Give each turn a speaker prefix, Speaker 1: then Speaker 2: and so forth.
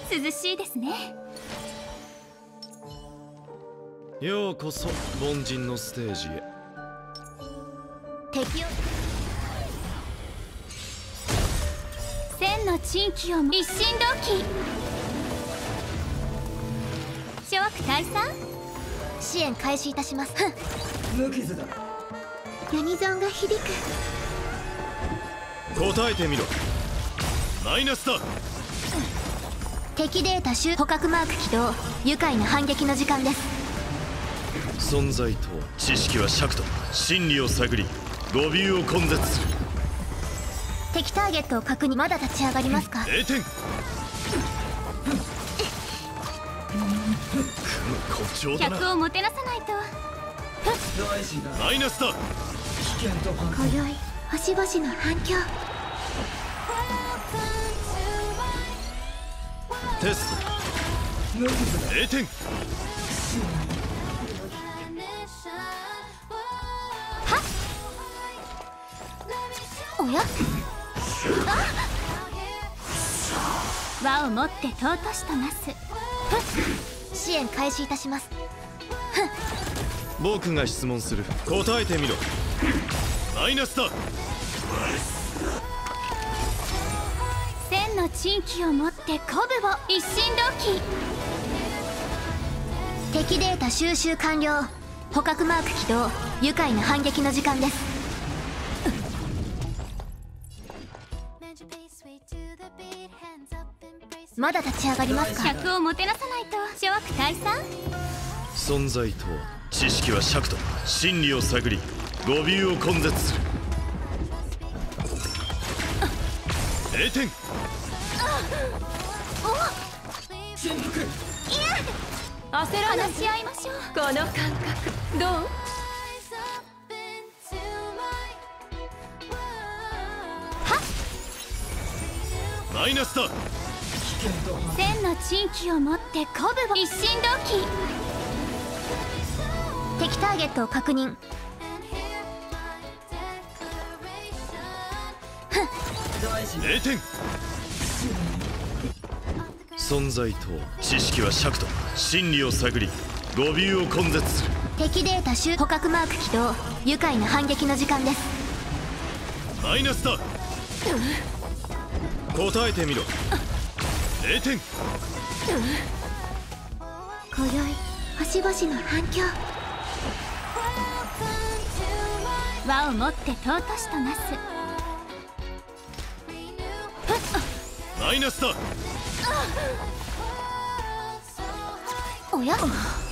Speaker 1: 涼しいですね。
Speaker 2: ようこそ凡人のステージへ。
Speaker 1: 敵を千の珍奇を一心同期。諸悪退散。支援開始いたします。
Speaker 3: 無傷だ。
Speaker 1: ユニゾンが響く。
Speaker 2: 答えてみろ。マイナスだ。
Speaker 1: 敵データ捕獲マーク起動。愉快な反撃の時間です。
Speaker 2: 存在と知識は尺と真理を探り語尾を根絶する。
Speaker 1: 敵ターゲットを確認。まだ立ち上がりますか。
Speaker 2: 0点。誇張だな。
Speaker 1: 客をもてなさないと。
Speaker 3: 大事だ。
Speaker 2: マイナスだ。
Speaker 3: 危険と判断。
Speaker 1: 今宵星々の反響。
Speaker 2: テス
Speaker 3: 無傷
Speaker 2: ト
Speaker 3: だ。
Speaker 2: 0点。
Speaker 1: おや輪をもって尊しとなす。支援開始いたします。
Speaker 2: 僕が質問する。答えてみろ。マイナスだ。
Speaker 1: 千の珍奇をもって鼓舞を一心同期。敵データ収集完了。捕獲マーク起動。愉快な反撃の時間です。まだ立ち上がりますか。客をもてなさないと。諸悪退散。
Speaker 2: 存在と知識は尺と真理を探り語尾を根絶する。0点。
Speaker 3: 潜伏。
Speaker 1: 焦らない。話し合いましょう。この感覚どう。
Speaker 2: マイナスだ。
Speaker 3: 危険と判断。
Speaker 1: 千の珍奇をもって鼓舞を一心同期。敵ターゲットを確認。
Speaker 3: 大事だ。
Speaker 2: 0点。存在と知識は尺と真理を探り語尾を根絶する。
Speaker 1: 敵データ捕獲マーク起動。愉快な反撃の時間です。
Speaker 2: マイナスだ。答えてみろ。0点。
Speaker 1: 今宵星々の反響。輪をもって尊しとなす。
Speaker 2: マイナスだ。
Speaker 1: おや